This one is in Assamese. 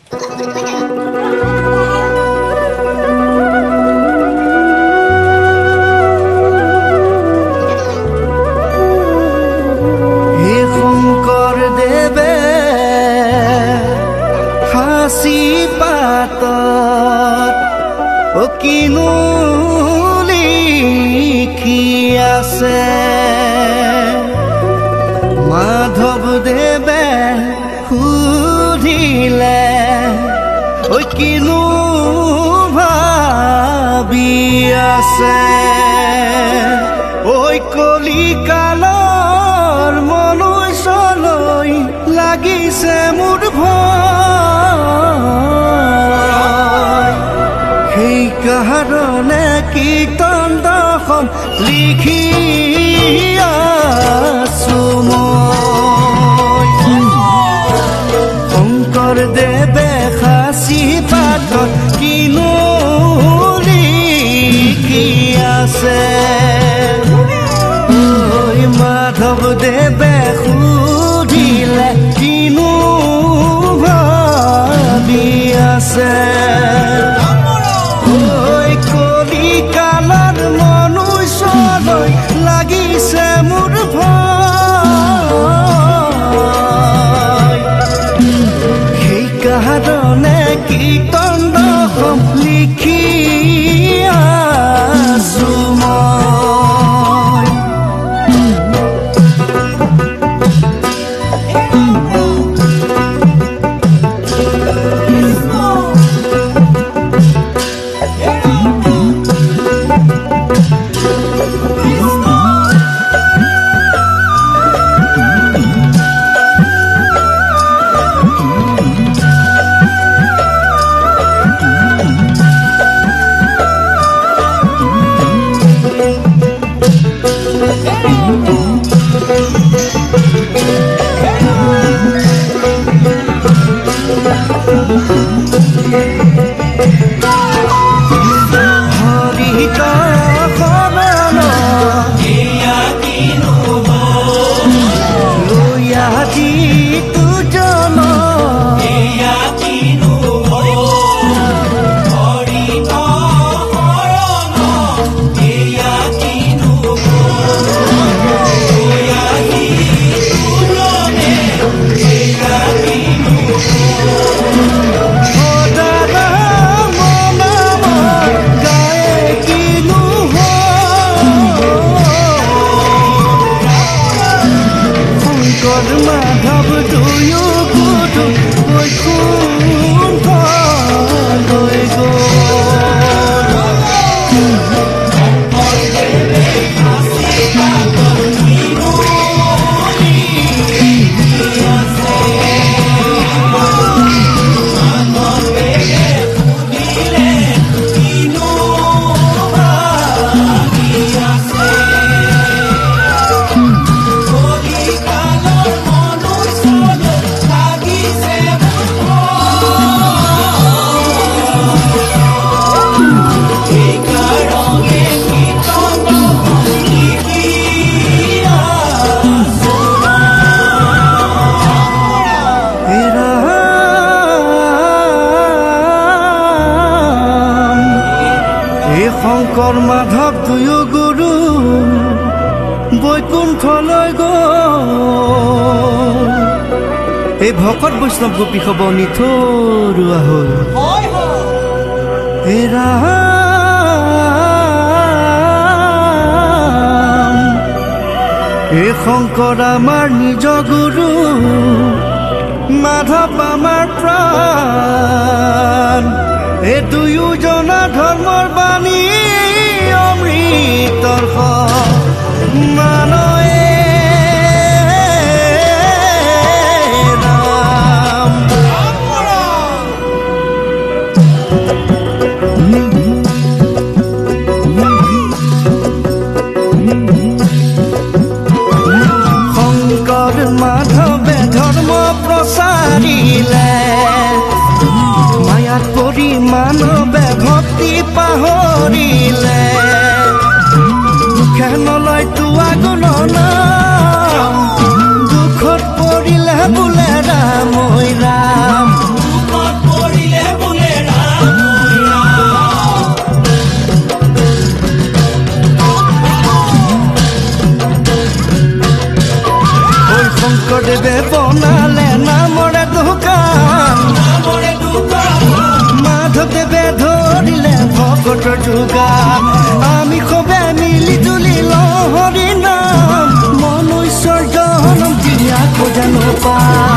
কিনো লিখি আছে মাধৱ দেৱে সুধিলে ঐ কিনো ভাবি আছে ঐ কলিকালৰ মনুষ্যলৈ লাগিছে মোৰ ভয় সেই কাৰণে কীৰ্তন দশম লিখি আছো মই শংকৰদেৱে সাঁচি পাতত কিনো লিখি আছে ঐ মাধৱদেৱে সুধিলে কিনো ভাবি আছে লাগিছে মোৰ ভয় সেই কাৰণে কীৰ্তন দশম লিখি আছো মই শংকৰ মাধৱ দুয়ো গুৰু বৈকুণ্ঠলৈ গ'ল এই ভকত বৈষ্ণৱ গোপী খব নিথৰুৱা হ'ল হে ৰাম হে শংকৰ আমাৰ নিজ গুৰু মাধৱ আমাৰ প্ৰাণ এই দুয়োজনা ধৰ্মৰ বাণী অমৃতৰ মানয়ে ৰাম শংকৰ মাধৱে ধৰ্ম প্ৰচাৰিলে মায়াত পৰি মানৱে ভক্তি পাহৰিলে কেনলৈ তোৱা গণনা দুখত পৰিলে বোলে ৰাম ঐ ৰাম দুখত যোগান আমি সবে মিলি জুলি লহৰি নাম মনুষ্যৰ জনম দিয়া জানো পা